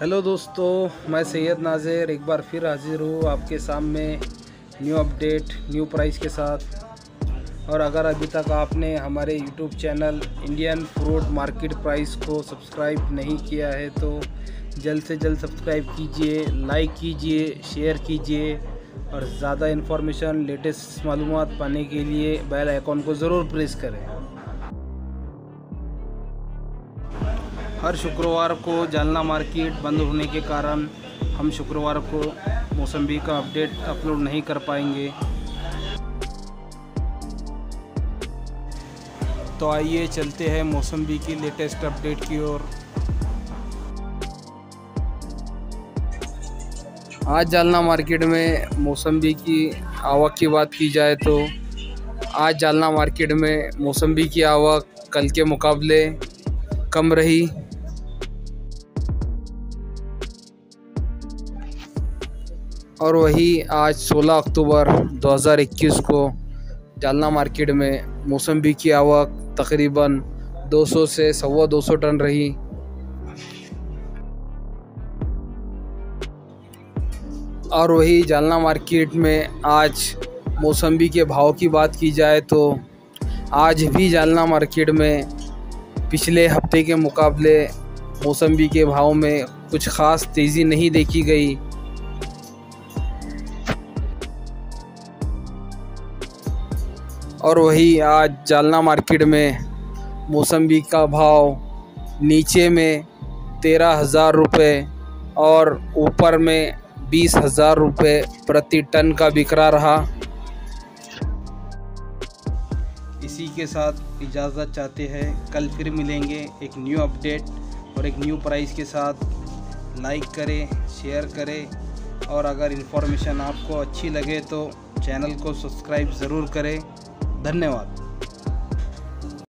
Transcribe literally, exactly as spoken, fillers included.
Hello दोस्तों, मैं सैयद नाज़िर एक बार फिर हाजिर हूँ आपके सामने न्यू अपडेट न्यू प्राइस के साथ। और अगर अभी तक आपने हमारे YouTube channel Indian fruit market price को सब्सक्राइब नहीं किया है तो जल्द से जल्द सब्सक्राइब कीजिए, लाइक कीजिए, शेयर कीजिए और ज़्यादा इन्फॉर्मेशन लेटेस्ट मालूमात पाने के लिए बेल आइकॉन को ज़रूर प्रेस करें। हर शुक्रवार को जालना मार्केट बंद होने के कारण हम शुक्रवार को मौसम्बी का अपडेट अपलोड नहीं कर पाएंगे। तो आइए चलते हैं मौसम्बी की लेटेस्ट अपडेट की ओर। आज जालना मार्केट में मौसम्बी की आवक की बात की जाए तो आज जालना मार्केट में मौसम्बी की आवक कल के मुकाबले कम रही। और वही आज सोलह अक्टूबर दो हज़ार इक्कीस को जालना मार्केट में मौसम्बी की आवक तकरीबन दो सौ से सवा दो सौ टन रही। और वही जालना मार्केट में आज मौसम्बी के भाव की बात की जाए तो आज भी जालना मार्केट में पिछले हफ्ते के मुकाबले मौसम्बी के भाव में कुछ ख़ास तेज़ी नहीं देखी गई। और वही आज जालना मार्केट में मौसम्बी का भाव नीचे में तेरह हज़ार रुपये और ऊपर में बीस हज़ार रुपये प्रति टन का बिकरा रहा। इसी के साथ इजाज़त चाहते हैं, कल फिर मिलेंगे एक न्यू अपडेट और एक न्यू प्राइस के साथ। लाइक करें, शेयर करें और अगर इन्फॉर्मेशन आपको अच्छी लगे तो चैनल को सब्सक्राइब ज़रूर करें। धन्यवाद।